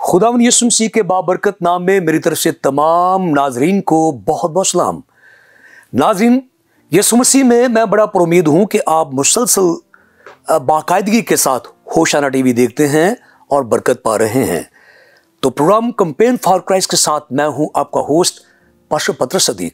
खुदावन यीशु मसीह के बाबरकत नाम में मेरी तरफ से तमाम नाजरीन को बहुत बहुत सलाम। नाजरीन, यीशु मसीह में मैं बड़ा उम्मीद हूँ कि आप मुसलसल बाकायदगी के साथ होशाना टीवी देखते हैं और बरकत पा रहे हैं। तो प्रोग्राम कैंपेन फॉर क्राइस्ट के साथ मैं हूँ आपका होस्ट पास्टर पत्रस सदीक,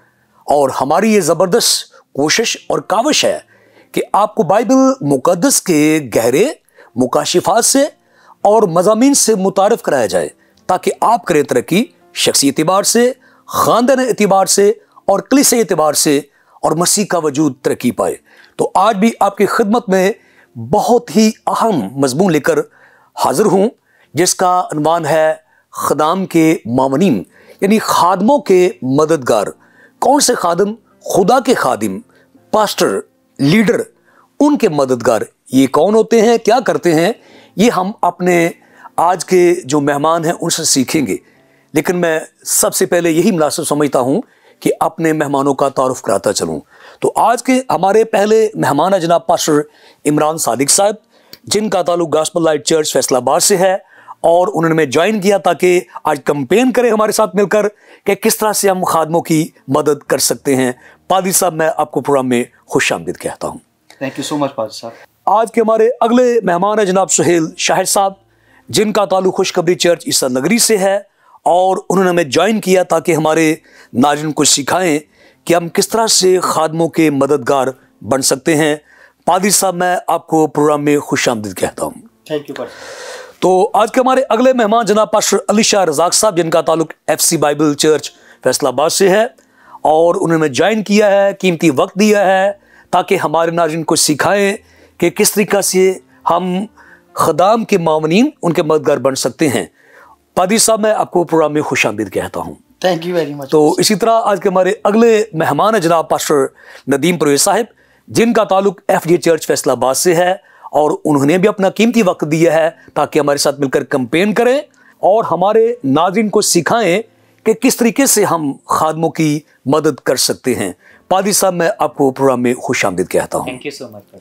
और हमारी ये ज़बरदस्त कोशिश और काविश है कि आपको बाइबल मुकद्दस के गहरे मुकाशिफात से और मज़ामीन से मुतारिफ कराया जाए, ताकि आप करें तरक्की शख्सी एतबार से, ख़ानदान एतबार से और कलीसिया एतबार से, और मसीह का वजूद तरक्की पाए। तो आज भी आपकी खिदमत में बहुत ही अहम मज़मून लेकर हाजिर हूँ, जिसका उन्वान है ख़दाम के मामनीन, यानी खादमों के मददगार। कौन से खादम? खुदा के खादिम, पास्टर, लीडर, उनके मददगार। ये कौन होते हैं, क्या करते हैं, ये हम अपने आज के जो मेहमान हैं उनसे सीखेंगे। लेकिन मैं सबसे पहले यही मुनासिब समझता हूँ कि अपने मेहमानों का तारुफ कराता चलूँ। तो आज के हमारे पहले मेहमान है जनाब पास्टर इमरान सादिक साहब, जिनका ताल्लुक गॉस्पेल लाइट चर्च फैसलाबाद से है, और उन्होंने मैं ज्वाइन किया ताकि आज कैंपेन करें हमारे साथ मिलकर कि किस तरह से हम खादमों की मदद कर सकते हैं। पादरी साहब, मैं आपको प्रोग्राम में खुशामदीद कहता हूँ। थैंक यू सो मच पादरी साहब। आज के हमारे अगले मेहमान है जनाब सुहेल शाहिद साहब, जिनका ताल्लुक खुशखबरी चर्च ईसा नगरी से है, और उन्होंने हमें ज्वाइन किया ताकि हमारे नाज़रीन को सिखाएं कि हम किस तरह से खादमों के मददगार बन सकते हैं। पादरी साहब, मैं आपको प्रोग्राम में खुशामदीद कहता हूँ। थैंक यू पादरी। तो आज के हमारे अगले मेहमान जनाब पास्टर अली शाह रज़ाक साहब, जिनका ताल्लुक FC बाइबल चर्च फैसलाबाद से है, और उन्होंने ज्वाइन किया है, कीमती वक्त दिया है ताकि हमारे नाज़रीन को सिखाएं कि किस तरीक़ा से हम ख़दाम के मामनीन, उनके मददगार बन सकते हैं। पादरी साहब, मैं आपको प्रोग्राम में खुशामदीद कहता हूँ। Thank you very much. तो इसी तरह आज के हमारे अगले मेहमान है जनाब पास्टर नदीम परवेज साहब, जिनका ताल्लुक FJ चर्च फैसलाबाद से है, और उन्होंने भी अपना कीमती वक्त दिया है ताकि हमारे साथ मिलकर कैंपेन करें और हमारे नाज़रीन को सिखाएं कि किस तरीके से हम खादमों की मदद कर सकते हैं। पादरी साहब, मैं आपको प्रोग्राम में खुशामदीद कहता हूँ। Thank you so much.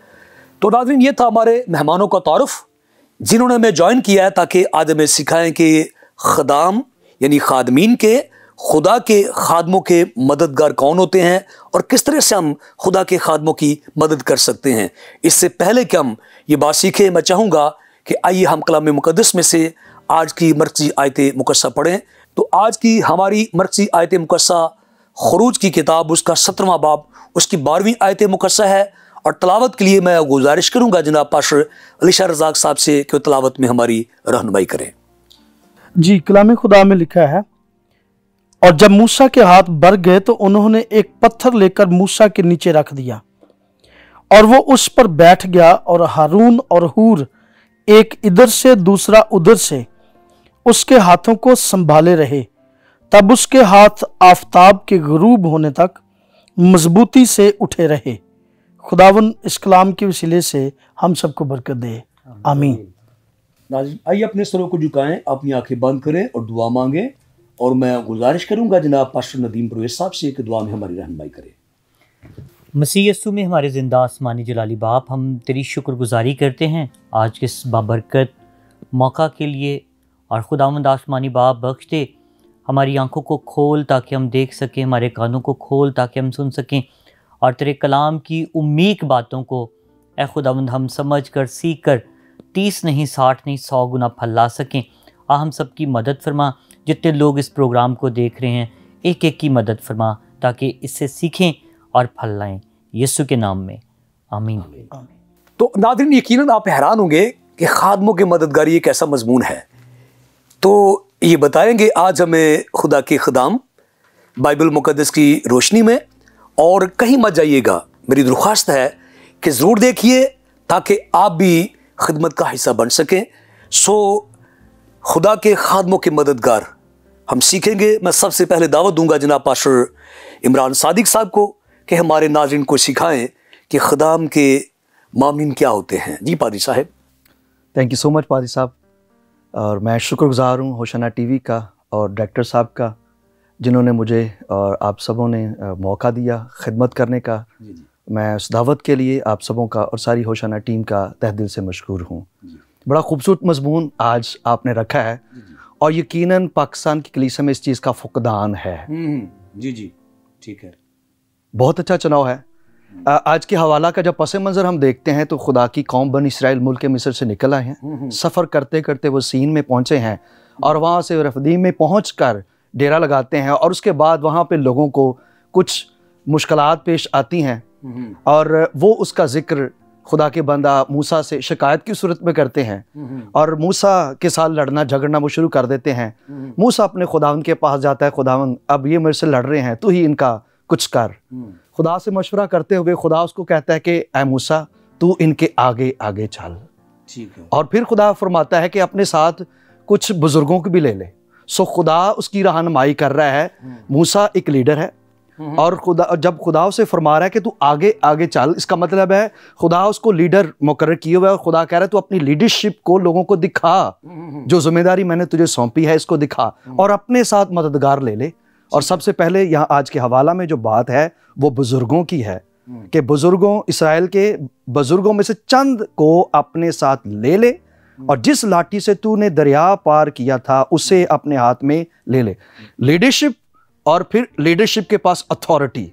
तो नाज़रीन, ये था हमारे मेहमानों का तारुफ, जिन्होंने हमें ज्वाइन किया है ताकि आज हमें सिखाएं कि ख़दाम यानी खादमीन के, खुदा के खादमों के मददगार कौन होते हैं और किस तरह से हम खुदा के खादमों की मदद कर सकते हैं। इससे पहले कि हम ये बात सीखें, मैं चाहूँगा कि आइए हम कलाम मुक़द्दस में से आज की मरकज़ी आयत मुक़द्दसा पढ़ें। तो आज की हमारी मरकज़ी आयत मुक़द्दसा खुरूज की किताब, उसका 17वां बाब, उसकी 12वीं आयत मुक़द्दसा है, और तलावत के लिए मैं गुजारिश करूँगा जनाब पास्टर अली शाह रज़ाक साहब से कि तलावत में हमारी रहनुमाई करें। जी, कलाम खुदा में लिखा है, और जब मूसा के हाथ भर गए तो उन्होंने एक पत्थर लेकर मूसा के नीचे रख दिया, और वो उस पर बैठ गया, और हारून और हूर एक इधर से दूसरा उधर से उसके हाथों को संभाले रहे। तब उसके हाथ आफताब के गुरूब होने तक मजबूती से उठे रहे। खुदावन इस कलाम के वसीले से हम सबको बरकत दे, आमीन। नाज़रीन, आइए अपने सरों को झुकाएं, अपनी आंखें बंद करें और दुआ मांगें, और मैं गुजारिश करूंगा जनाब पास्टर नदीम परवेज साहब से कि दुआ में हमारी रहनुमाई करें। मसीह यस्सु में हमारे ज़िंदा आसमानी जलाली बाप, हम तेरी शुक्रगुजारी करते हैं आज के इस बाबरकत मौका के लिए, और खुदावंद आसमानी बाप बख्श दे, हमारी आंखों को खोल ताकि हम देख सकें, हमारे कानों को खोल ताकि हम सुन सकें, और तेरे कलाम की उम्मीद बातों को ए खुदावंद हम समझ कर, सीख कर 30 नहीं 60 नहीं 100 गुना फल ला सकें। हम सब की मदद फरमा, जितने लोग इस प्रोग्राम को देख रहे हैं एक एक की मदद फरमा, ताकि इससे सीखें और फल लाएं, यीशु के नाम में, आमीन। तो नाज़रीन, यकीनन आप हैरान होंगे कि खादमों की मददगारी एक ऐसा मजमून है। तो ये बताएंगे आज हमें खुदा के ख़दाम बाइबल मुक़द्दस की रोशनी में, और कहीं मत जाइएगा। मेरी दरख्वास्त है कि ज़रूर देखिए ताकि आप भी खिदमत का हिस्सा बन सकें। सो खुदा के खादमों के मददगार हम सीखेंगे। मैं सबसे पहले दावत दूंगा जनाब पास्टर इमरान सादिक साहब को कि हमारे नाज़रीन को सिखाएं कि ख़दाम के मामनीन क्या होते हैं। जी पादरी साहब। थैंक यू सो मच पादरी साहब, और मैं शुक्रगुजार हूँ होशाना टीवी का और डायरेक्टर साहब का, जिन्होंने मुझे और आप सबों ने मौका दिया खिदमत करने का। मैं उस दावत के लिए आप सबों का और सारी होशाना टीम का तहे दिल से मशकूर हूँ। बड़ा खूबसूरत मजमून आज आपने रखा है और यकीनन पाकिस्तान की कलीसिया में इस चीज़ का फुकदान है। जी जी, ठीक है, बहुत अच्छा चुनाव है। आज के हवाला का जब पस मंज़र हम देखते हैं तो खुदा की कौम बनी इसराइल मुल्क मिस्र से निकल आए हैं, सफ़र करते करते वो सीन में पहुँचे हैं और वहाँ से रफदीम में पहुँचकर डेरा लगाते हैं और उसके बाद वहाँ पे लोगों को कुछ मुश्किलात पेश आती हैं और वो उसका जिक्र खुदा के बंदा मूसा से शिकायत की सूरत में करते हैं और मूसा के साथ लड़ना झगड़ना वो शुरू कर देते हैं। मूसा अपने खुदावन के पास जाता है, खुदावन अब ये मेरे से लड़ रहे हैं, तू ही इनका कुछ कर। खुदा से मशवरा करते हुए खुदा उसको कहता है कि ऐ मूसा तू इनके आगे आगे चल। ठीक है। और फिर खुदा फरमाता है कि अपने साथ कुछ बुजुर्गों को भी ले ले। सो खुदा उसकी रहनुमाई कर रहा है। मूसा एक लीडर है और खुदा जब खुदा उसे फरमा रहा है कि तू आगे आगे चल, इसका मतलब है खुदा उसको लीडर मुकर्रर किए हुआ है और खुदा कह रहा है तू अपनी लीडरशिप को लोगों को दिखा, जो जिम्मेदारी मैंने तुझे सौंपी है इसको दिखा और अपने साथ मददगार ले ले। और सबसे पहले यहाँ आज के हवाला में जो बात है वो बुजुर्गों की है कि बुजुर्गों, इसराइल के बुजुर्गों में से चंद को अपने साथ ले ले और जिस लाठी से तूने दरिया पार किया था उसे अपने हाथ में ले ले। लीडरशिप और फिर लीडरशिप के पास अथॉरिटी।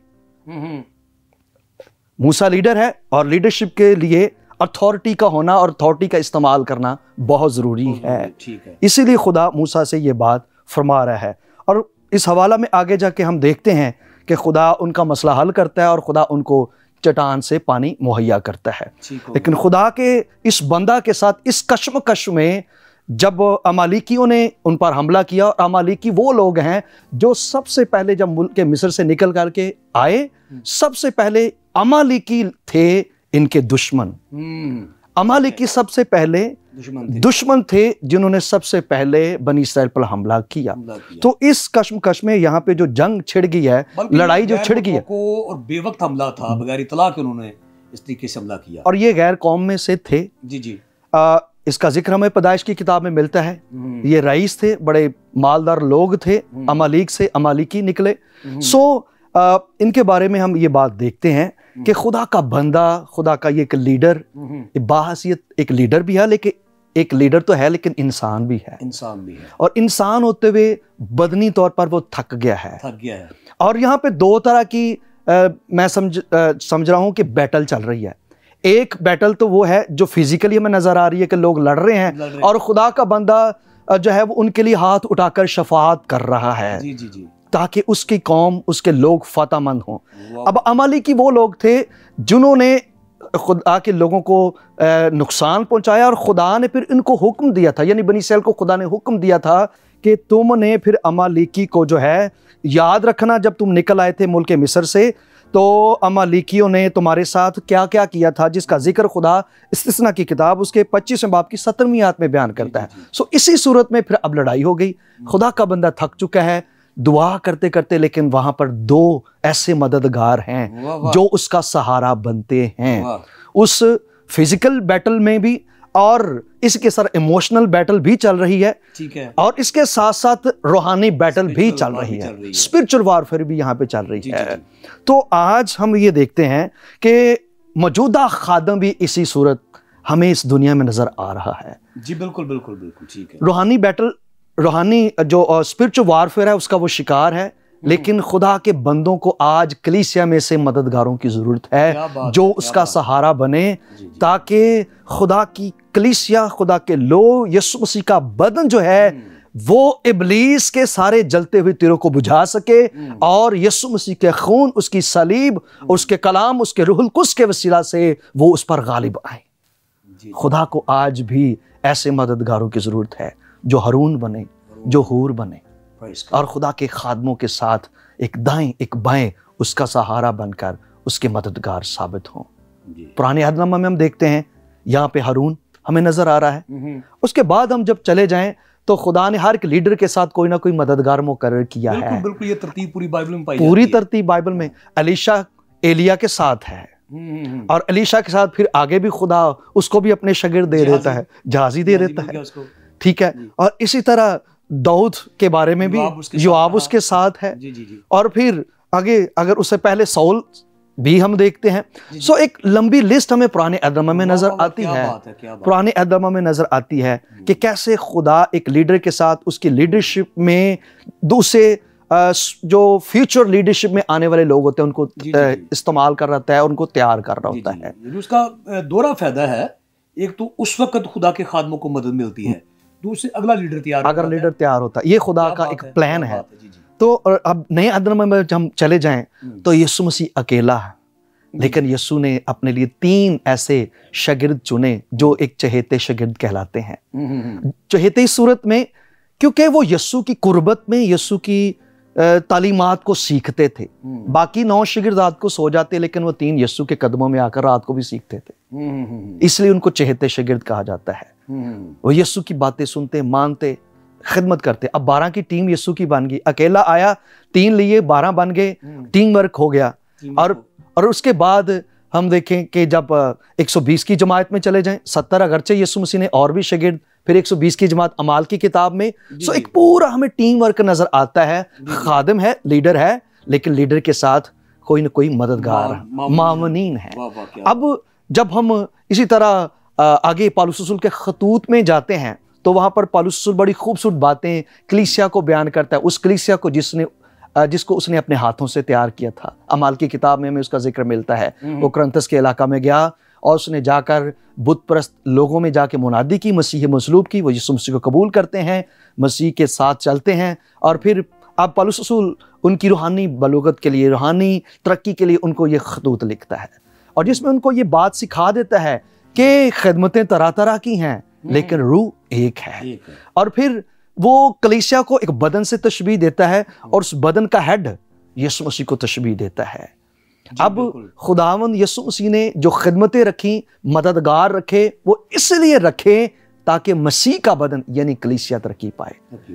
मूसा लीडर है और लीडरशिप के लिए अथॉरिटी का होना और अथॉरिटी का इस्तेमाल करना बहुत ज़रूरी है। ठीक है। इसीलिए खुदा मूसा से ये बात फरमा रहा है और इस हवाला में आगे जाके हम देखते हैं कि खुदा उनका मसला हल करता है और खुदा उनको चट्टान से पानी मुहैया करता है। लेकिन खुदा के इस बंदा के साथ इस कश्मकश में जब अमालिकियों ने उन पर हमला किया, और अमालिकी वो लोग हैं जो सबसे पहले जब मुल्क के मिस्र से निकल करके आए, सबसे पहले अमालिकी थे इनके दुश्मन। अमालिकी सबसे पहले दुश्मन थे जिन्होंने सबसे पहले बनी इसराइल पर हमला किया। तो इस कश्मकश में यहाँ पे जो जंग छिड़ गई है, लड़ाई जो छिड़ गई है और बेवक्त हमला था, बगैर इतला के उन्होंने इस तरीके से हमला किया और ये गैर कौम में से थे। जी जी। इसका जिक्र हमें पैदाइश की किताब में मिलता है। ये रईस थे, बड़े मालदार लोग थे, अमालिक से अमालिकी निकले। सो इनके बारे में हम ये बात देखते हैं कि खुदा का बंदा, खुदा का ये एक लीडर, बाहसियत एक लीडर भी है, लेकिन एक लीडर तो है लेकिन इंसान भी है। और इंसान होते हुए बदनी तौर पर वो थक गया है। और यहाँ पे दो तरह की मैं समझ रहा हूँ कि बैटल चल रही है। एक बैटल तो वो है जो फिजिकली हमें नजर आ रही है कि लोग लड़ रहे हैं और खुदा का बंदा जो है वो उनके लिए हाथ उठाकर शफाअत कर रहा है ताकि उसकी कौम, उसके लोग फतहमंद हों। अब अमालिकी वो लोग थे जिन्होंने खुदा के लोगों को नुकसान पहुंचाया और खुदा ने फिर इनको हुक्म दिया था, यानी बनी इसराइल को खुदा ने हुक्म दिया था कि तुमने फिर अमालिकी को जो है याद रखना, जब तुम निकल आए थे मुल्क मिस्र से तो अमालिकियों ने तुम्हारे साथ क्या क्या किया था, जिसका जिक्र खुदा इस्तिस्ना की किताब उसके 25वें बाब की 17वीं आयत में बयान करता है। सो इसी सूरत में फिर अब लड़ाई हो गई। खुदा का बंदा थक चुका है दुआ करते करते, लेकिन वहां पर दो ऐसे मददगार हैं जो उसका सहारा बनते हैं, उस फिजिकल बैटल में भी और इसके साथ इमोशनल बैटल भी चल रही है। ठीक है। और इसके साथ साथ रूहानी बैटल भी चल रही है, स्पिरिचुअल वारफेयर भी यहाँ पे चल रही है। तो आज हम ये देखते हैं कि मौजूदा खादम भी इसी सूरत हमें इस दुनिया में नजर आ रहा है। जी बिल्कुल बिल्कुल बिल्कुल, ठीक है। रूहानी बैटल, रूहानी जो स्पिरिचुअल वारफेयर है उसका वो शिकार है, लेकिन खुदा के बंदों को आज कलीसिया में से मददगारों की जरूरत है जो उसका सहारा बने, ताकि खुदा की कलीसिया, खुदा के लोग, यीशु मसीह का बदन जो है वो इब्लीस के सारे जलते हुए तीरों को बुझा सके और यीशु मसीह के खून, उसकी सलीब, उसके कलाम, उसके रूहुल कुद्स के वसीला से वो उस पर गालिब आए। खुदा को आज भी ऐसे मददगारों की जरूरत है जो हारून बने, जो हूर बने और खुदा के खादमों के साथ एक दाएं एक बाएं उसका सहारा बनकर उसके मददगार साबित हों। पुराने अहदनामा में हम देखते हैं यहाँ पे हारून हमें नजर आ रहा है। उसके बाद हम जब चले जाएं तो खुदा ने हर एक लीडर के साथ कोई ना कोई मददगार मुकर्रर किया है। बिल्कुल, ये तरतीब पूरी बाइबल में पाई पूरी तरतीब बाइबल में। एलीशा एलिया के साथ है और एलीशा के साथ फिर आगे भी खुदा उसको भी अपने शागिर्द दे देता है, जहाजी दे देता है। ठीक है। और इसी तरह दाऊद के बारे में भी योआब उसके साथ है। और फिर आगे अगर उससे पहले सौल भी हम देखते हैं। सो एक लंबी लिस्ट हमें पुराने अहद-ए-नामा में नजर आती है, पुराने अहद-ए-नामा में नजर आती है कि कैसे खुदा एक लीडर के साथ उसकी लीडरशिप में दूसरे जो फ्यूचर लीडरशिप में आने वाले लोग होते हैं उनको इस्तेमाल कर रहा है, उनको तैयार कर रहा होता है। उसका दोहरा फायदा है, एक तो उस वक्त खुदा के खादमों को मदद मिलती है, दूसरे अगला लीडर तैयार होता है। ये खुदा का एक प्लान है। तो अब नए अहद-ए-नामा में हम चले जाएं तो यीशु मसीह अकेला है, लेकिन यीशु ने अपने लिए 3 ऐसे शागिर्द चुने जो एक चहेते शागिर्द कहलाते हैं। चहेते इस सूरत में क्योंकि वो यीशु की कुर्बत में यीशु की तालीमात को सीखते थे। बाकी 9 शागिर्द रात को सो जाते, लेकिन वो 3 यीशु के कदमों में आकर रात को भी सीखते थे, इसलिए उनको चहेते शागिर्द कहा जाता है। वो यीशु की बातें सुनते, मानते, खिदमत करते। अब 12 की टीम यीशु की बन गई। अकेला आया, 3 लिए, 12 बन गए, टीम वर्क हो गया। और उसके बाद हम देखें कि जब 120 की जमात में चले जाएं, 70 अगरचे यीशु मसीह ने और भी शागिर्द, फिर 120 की जमात अमाल की किताब में। सो एक पूरा हमें टीम वर्क नजर आता है। खादिम है, लीडर है, लेकिन लीडर के साथ कोई ना कोई मददगार मामनीन है। अब जब हम इसी तरह आगे पौलुस रसूल के खतूत में जाते हैं तो वहां पर पौलुस रसूल बड़ी खूबसूरत बातें कलीसिया को बयान करता है, उस कलीसिया को जिसको उसने अपने हाथों से तैयार किया था। अमाल की किताब में हमें उसका जिक्र मिलता है। वो करंथस के इलाका में गया और उसने जाकर बुत परस्त लोगों में जाके मुनादी की, मसीह मसलूब की, वो यीशु मसीह को कबूल करते हैं, मसीह के साथ चलते हैं। और फिर अब पौलुस रसूल उनकी रूहानी बलूगत के लिए, रूहानी तरक्की के लिए उनको ये खतूत लिखता है, और जिसमें उनको ये बात सिखा देता है कि खिदमतें तरह तरह की हैं, लेकिन रूह एक है। और फिर वो कलीसिया को एक बदन से तशबीह देता है, और उस बदन का हेड यीशु मसीह को तशबीह देता है। अब खुदावंद यीशु मसीह ने जो खिदमतें रखी, मददगार रखे, वो इसलिए रखे ताकि मसीह का बदन यानी कलीसिया तरक्की पाए।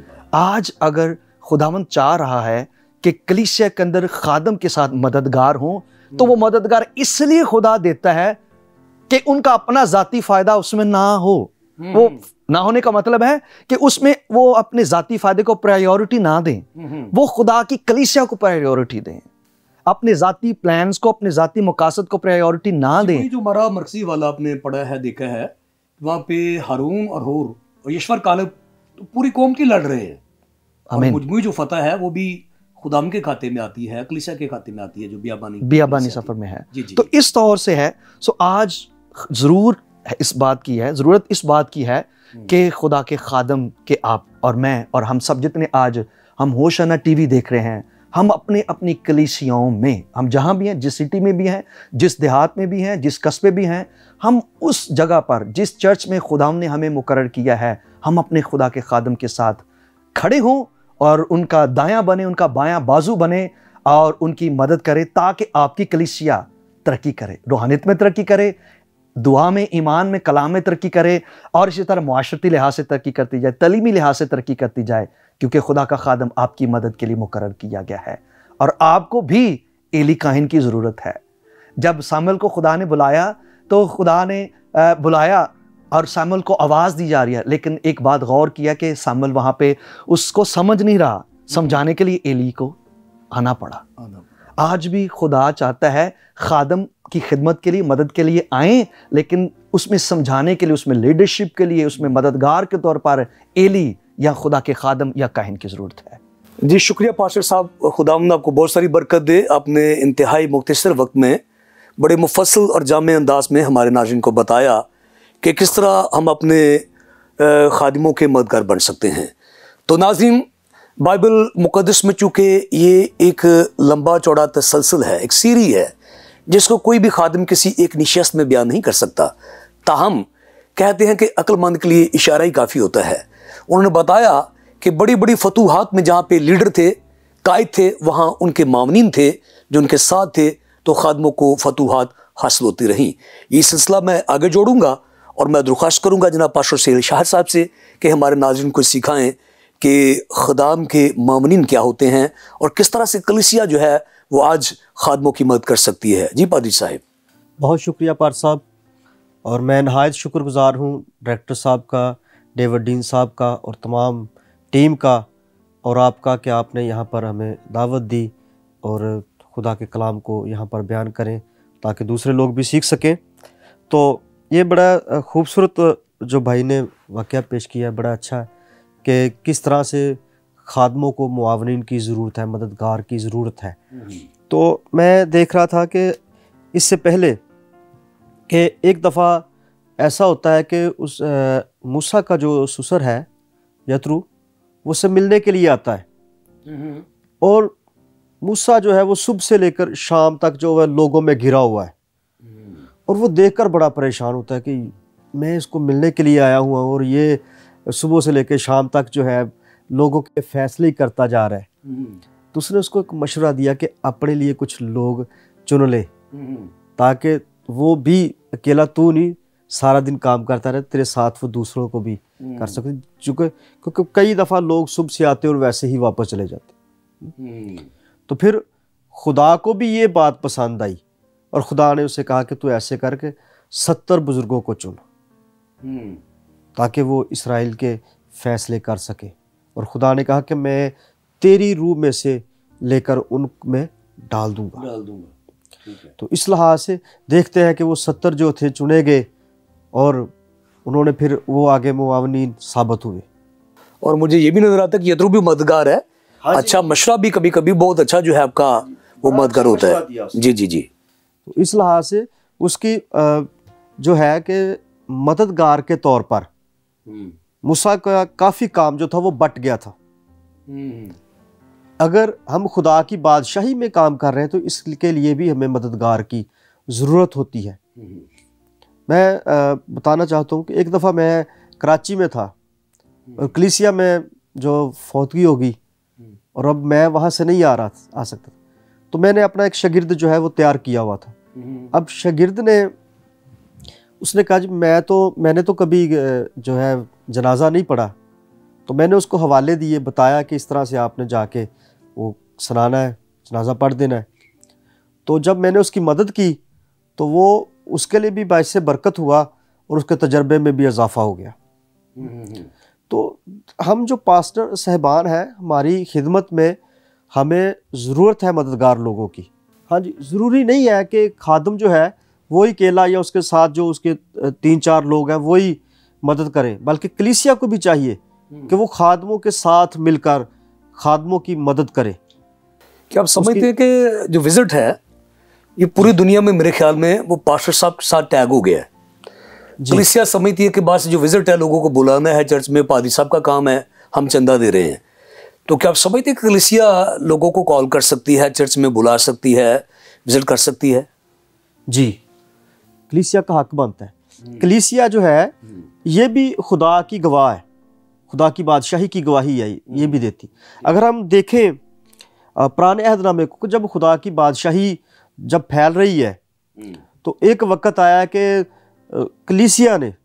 आज अगर खुदावंद चाह रहा है कि कलीसिया के अंदर खादम के साथ मददगार हो, तो वो मददगार इसलिए खुदा देता है कि उनका अपना जाती फायदा उसमें ना हो। वो ना होने का मतलब है कि उसमें वो अपने जाती फायदे को प्रायोरिटी ना दें, वो खुदा की कलीसिया को प्रायोरिटी दें, अपने जाती प्लान्स को, अपने जाती मकासद को प्रायोरिटी ना दें। जो हमारा मरकजी वाला आपने पढ़ा है, देखा है, वहां पे हारून और होर और यशवर कालेब तो पूरी कौम की लड़ रहे हैं, और मुजमुई जो फतह है वो भी खुदाम के खाते में आती है, कलीसिया के खाते में आती है, जो बियाबानी सफर में है। तो इस तौर से है। सो आज जरूरत इस बात की है कि खुदा के खादम के आप और मैं और हम सब जितने आज हम होशाना टीवी देख रहे हैं, हम अपने अपनी कलीसियाओं में, हम जहाँ भी हैं, जिस सिटी में भी हैं, जिस देहात में भी हैं, जिस कस्बे भी हैं, हम उस जगह पर जिस चर्च में खुदा ने हमें मुकर्रर किया है, हम अपने खुदा के खादम के साथ खड़े हों और उनका दायां बने, उनका बायां बाजू बने और उनकी मदद करें, ताकि आपकी कलीसिया तरक्की करे, रूहानियत में तरक्की करे, दुआ में, ईमान में, कलाम में तरक्की करे, और इसी तरह मुआशरती लिहाज से तरक्की करती जाए, तलीमी लिहाज से तरक्की करती जाए, क्योंकि खुदा का खादम आपकी मदद के लिए मुकर्रर किया गया है। और आपको भी एली काहिन की ज़रूरत है। जब सामुएल को खुदा ने बुलाया तो खुदा ने बुलाया और सामुएल को आवाज़ दी जा रही है, लेकिन एक बात गौर किया कि सामुएल वहाँ पे उसको समझ नहीं रहा, समझाने के लिए एली को आना पड़ा। आज भी खुदा चाहता है खादम की खिदमत के लिए, मदद के लिए आए, लेकिन उसमें समझाने के लिए, उसमें लीडरशिप के लिए, उसमें मददगार के तौर पर एली या खुदा के खादम या काहिन की ज़रूरत है। जी शुक्रिया पास्टर साहब, खुदावंद आपको बहुत सारी बरकत दे। आपने इंतहाई मुख्तसर वक्त में बड़े मुफस्सल और जामे अंदाज में हमारे नाज़रीन को बताया कि किस तरह हम अपने खादिमों के मददगार बन सकते हैं। तो नाज़रीन, बाइबल मुक़द्दस में चूँकि ये एक लंबा चौड़ा तसलसल है, एक सीरी है जिसको कोई भी खादिम किसी एक निशस्त में बयान नहीं कर सकता, ताहम कहते हैं कि अक्लमंद के लिए इशारा ही काफ़ी होता है। उन्होंने बताया कि बड़ी बड़ी फतूहात में जहाँ पे लीडर थे, कायद थे, वहाँ उनके मामनीन थे जो उनके साथ थे, तो खादमों को फतूहात हासिल होती रहीं। ये सिलसिला मैं आगे जोड़ूंगा और मैं दरख्वास्त करूँगा जनाब पास्टर सहेल शाहिद साहब से कि हमारे नाज़रीन को सिखाएँ कि खुदाम के मामनीन क्या होते हैं और किस तरह से कलीसिया जो है वो आज खादमों की मदद कर सकती है। जी पादरी साहब। बहुत शुक्रिया पार साहब, और मैं नहायत शुक्रगुजार हूँ डायरेक्टर साहब का, डेविड डीन साहब का और तमाम टीम का और आपका कि आपने यहाँ पर हमें दावत दी और खुदा के कलाम को यहाँ पर बयान करें ताकि दूसरे लोग भी सीख सकें। तो ये बड़ा खूबसूरत जो भाई ने वाक़या पेश किया है, बड़ा अच्छा है कि किस तरह से खादमों को मुआवनीन की ज़रूरत है, मददगार की ज़रूरत है। तो मैं देख रहा था कि इससे पहले कि एक दफ़ा ऐसा होता है कि उस मूसा का जो ससुर है यत्रो, वो उससे मिलने के लिए आता है और मूसा जो है वो सुबह से लेकर शाम तक जो है लोगों में घिरा हुआ है और वो देखकर बड़ा परेशान होता है कि मैं इसको मिलने के लिए आया हुआ हूँ और ये सुबह से लेकर शाम तक जो है लोगों के फैसले ही करता जा रहा है। तो उसने उसको एक मशवरा दिया कि अपने लिए कुछ लोग चुन ले ताकि वो भी अकेला तू नहीं सारा दिन काम करता रहे, तेरे साथ वो दूसरों को भी कर सके, क्योंकि कई दफ़ा लोग सुबह से आते और वैसे ही वापस चले जाते। तो फिर खुदा को भी ये बात पसंद आई और खुदा ने उसे कहा कि तू ऐसे करके 70 बुजुर्गों को चुन ताकि वो इसराइल के फैसले कर सके। और खुदा ने कहा कि मैं तेरी रूह में से लेकर उनमें डाल दूंगा। तो इस लिहाज से देखते हैं कि वो 70 जो थे चुने गए और उन्होंने फिर वो आगे मुआवनीन साबित हुए। और मुझे ये भी नजर आता है कि यत्रो भी मददगार है। अच्छा मशवरा भी कभी कभी बहुत अच्छा जो है आपका वो मददगार होता है। जी जी जी। तो इस लिहाज से उसकी जो है कि मददगार के तौर पर मूसा का काफ़ी काम जो था वो बट गया था। अगर हम खुदा की बादशाही में काम कर रहे हैं तो इसके लिए भी हमें मददगार की ज़रूरत होती है। मैं बताना चाहता हूँ कि एक दफ़ा मैं कराची में था और कलीसिया में जो फौतगी होगी और अब मैं वहाँ से नहीं आ सकता, तो मैंने अपना एक शागिर्द जो है वो तैयार किया हुआ था। अब शागिर्द ने उसने कहा जी मैंने तो कभी जो है जनाजा नहीं पढ़ा, तो मैंने उसको हवाले दिए, बताया कि इस तरह से आपने जाके वो सुनाना है, जनाजा पढ़ देना है। तो जब मैंने उसकी मदद की तो वो उसके लिए भी बाइस बरकत हुआ और उसके तजर्बे में भी इजाफा हो गया। तो हम जो पास्टर साहबान हैं, हमारी खिदमत में हमें ज़रूरत है मददगार लोगों की। हाँ जी, ज़रूरी नहीं है कि खादम जो है वही अकेला या उसके साथ जो उसके 3-4 लोग हैं वही मदद करें, बल्कि कलीसिया को भी चाहिए कि वो खादमों के साथ मिलकर खादमों की मदद करे। क्या आप समझते हैं कि जो विजिट है ये पूरी दुनिया में मेरे ख्याल में वो पास्टर साहब के साथ टैग हो गया है। कलीसिया समझती है कि बस जो विजिट है लोगों को बुलाना है, चर्च में पादरी साहब का काम है, हम चंदा दे रहे हैं। तो क्या आप समझते हैं कि कलीसिया लोगों को कॉल कर सकती है, चर्च में बुला सकती है, विजिट कर सकती है? जी, कलीसिया का हक बनता है। कलीसिया जो है ये भी खुदा की गवाह है, खुदा की बादशाही की गवाही है, ये भी देती। अगर हम देखें पुराने अहदनामे को, जब खुदा की बादशाही जब फैल रही है तो एक वक्त आया कि कलीसिया ने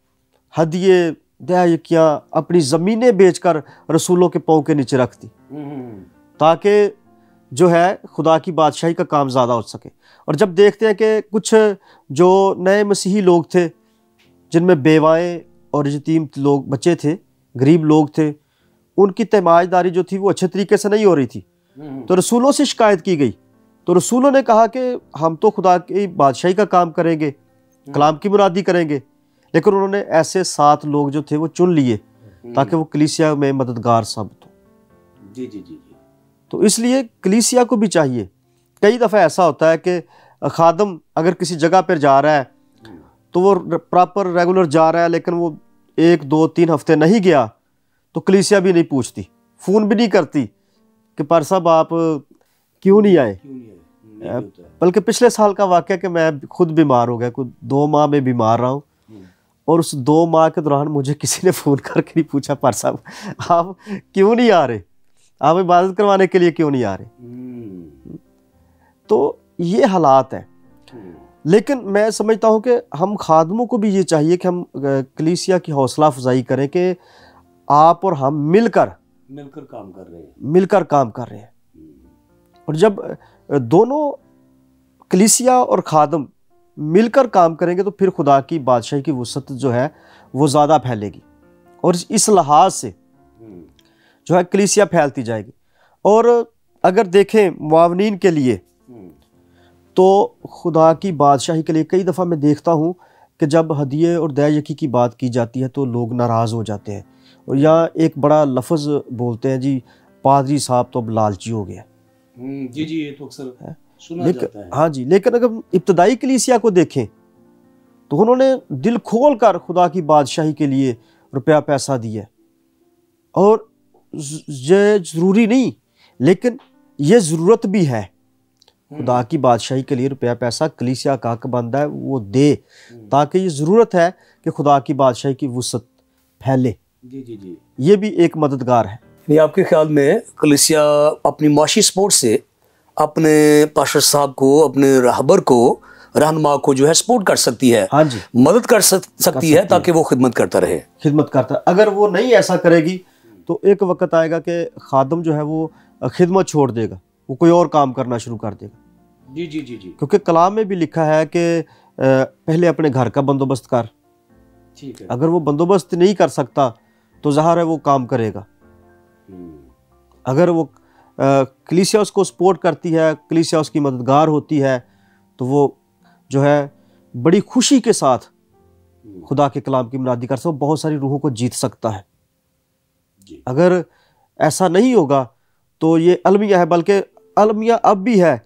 हदिये दयायकियाँ अपनी ज़मीनें बेचकर रसूलों के पाँव के नीचे रख दी ताकि जो है खुदा की बादशाही का काम ज़्यादा हो सके। और जब देखते हैं कि कुछ जो नए मसीही लोग थे जिनमें बेवाएँ और यतीम लोग बच्चे थे, गरीब लोग थे, उनकी तमाजदारी जो थी वो अच्छे तरीके से नहीं हो रही थी, तो रसूलों से शिकायत की गई। तो रसूलों ने कहा कि हम तो खुदा की बादशाही का काम करेंगे, कलाम की मुरादी करेंगे, लेकिन उन्होंने ऐसे 7 लोग जो थे वो चुन लिए ताकि वो कलीसिया में मददगार साबित हो। जी जी जी। तो इसलिए कलीसिया को भी चाहिए। कई दफ़ा ऐसा होता है कि खादम अगर किसी जगह पर जा रहा है तो वो प्रॉपर रेगुलर जा रहा है, लेकिन वो 1, 2, 3 हफ्ते नहीं गया तो कलीसिया भी नहीं पूछती, फ़ोन भी नहीं करती कि पर साहब आप क्यों नहीं आए। बल्कि पिछले साल का वाक़या कि मैं खुद बीमार हो गया, कुछ 2 माह में बीमार रहा हूँ और उस 2 माह के दौरान मुझे किसी ने फ़ोन करके नहीं पूछा पर साहब आप क्यों नहीं आ रहे, आप इबादत करवाने के लिए क्यों नहीं आ रहे। तो ये हालात हैं। लेकिन मैं समझता हूँ कि हम खादमों को भी ये चाहिए कि हम कलीसिया की हौसला अफजाई करें कि आप और हम मिलकर काम कर रहे हैं। और जब दोनों कलीसिया और खादम मिलकर काम करेंगे तो फिर खुदा की बादशाही की वसअत जो है वो ज़्यादा फैलेगी और इस लिहाज से जो है कलीसिया फैलती जाएगी। और अगर देखें मुआवनीन के लिए तो खुदा की बादशाही के लिए कई दफ़ा मैं देखता हूँ कि जब हदिये और दया-यकी की बात की जाती है तो लोग नाराज़ हो जाते हैं और यहाँ एक बड़ा लफ्ज़ बोलते हैं, जी पादरी साहब तो अब लालची हो गया। जी जी, ये तो अक्सर सुना लेकिन जाता है। हाँ जी, लेकिन अगर इब्तदाई कलीसिया को देखें तो उन्होंने दिल खोल कर खुदा की बादशाही के लिए रुपया पैसा दिया, और ये ज़रूरी नहीं लेकिन ये ज़रूरत भी है। खुदा की बादशाही के लिए रुपया पैसा कलीसिया का हक बनता है वो दे, ताकि ये ज़रूरत है कि खुदा की बादशाही की वुसअत फैले। जी जी जी, ये भी एक मददगार है। ये आपके ख्याल में कलीसिया अपनी माशी सपोर्ट से अपने पास्टर साहब को, अपने रहबर को, रहनुमा को जो है सपोर्ट कर सकती है, हाँ जी, मदद कर सकती है ताकि वो खिदमत करता रहे। खिदमत करता है। अगर वो नहीं ऐसा करेगी तो एक वक्त आएगा कि खादम जो है वो खिदमत छोड़ देगा, वो कोई और काम करना शुरू कर देगा। जी जी जी जी, क्योंकि कलाम में भी लिखा है कि पहले अपने घर का बंदोबस्त कर। ठीक है। अगर वो बंदोबस्त नहीं कर सकता तो ज़ाहिर है वो काम करेगा। अगर वो कलीसिया उसको सपोर्ट करती है, कलीसिया उसकी मददगार होती है, तो वो जो है बड़ी खुशी के साथ खुदा के कलाम की मुनादी कर सकता है, बहुत सारी रूहों को जीत सकता है। अगर ऐसा नहीं होगा तो ये अलमिया है, बल्कि अलमिया अब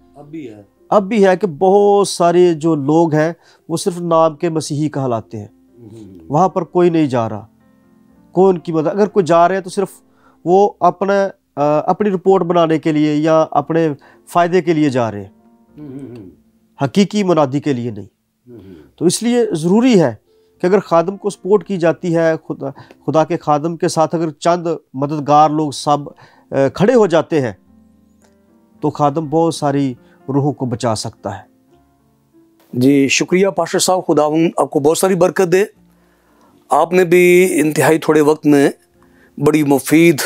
भी है कि बहुत सारे जो लोग हैं वो सिर्फ नाम के मसीही कहलाते हैं, वहाँ पर कोई नहीं जा रहा, कोई उनकी मदद, अगर कोई जा रहे हैं तो सिर्फ वो अपनी रिपोर्ट बनाने के लिए या अपने फ़ायदे के लिए जा रहे हैं, हकीकी मुनादी के लिए नहीं। तो इसलिए ज़रूरी है कि अगर खादम को सपोर्ट की जाती है, खुदा के खादम के साथ अगर चंद मददगार लोग सब खड़े हो जाते हैं तो खादम बहुत सारी रूहों को बचा सकता है। जी शुक्रिया पास्टर साहब, खुदावंद आपको बहुत सारी बरकत दे। आपने भी इंतहाई थोड़े वक्त में बड़ी मुफीद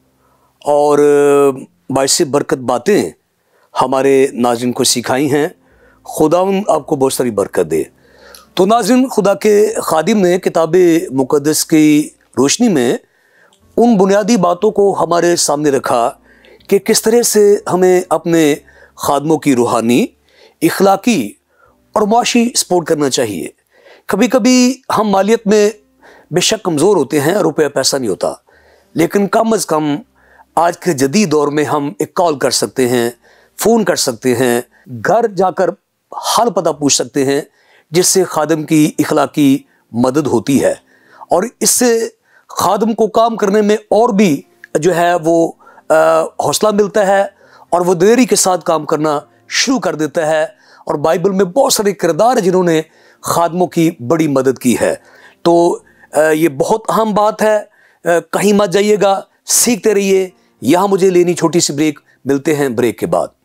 और बाइस बरकत बातें हमारे नाज़रीन को सिखाई हैं। खुदावंद आपको बहुत सारी बरकत दे। तो नाज़रीन, खुदा के खादिम ने किताब मुक़द्दस की रोशनी में उन बुनियादी बातों को हमारे सामने रखा कि किस तरह से हमें अपने खादमों की रूहानी, इखलाकी और मुआशी सपोर्ट करना चाहिए। कभी कभी हम मालियत में बेशक कमज़ोर होते हैं, रुपया पैसा नहीं होता, लेकिन कम अज़ कम आज के जदीद दौर में हम एक कॉल कर सकते हैं, फ़ोन कर सकते हैं, घर जाकर हाल पता पूछ सकते हैं, जिससे खादम की इखलाकी मदद होती है और इससे खादम को काम करने में और भी जो है वो हौसला मिलता है और वो देरी के साथ काम करना शुरू कर देता है। और बाइबल में बहुत सारे किरदार हैं जिन्होंने खादमों की बड़ी मदद की है। तो ये बहुत अहम बात है, कहीं मत जाइएगा, सीखते रहिए। यहाँ मुझे लेनी छोटी सी ब्रेक, मिलते हैं ब्रेक के बाद।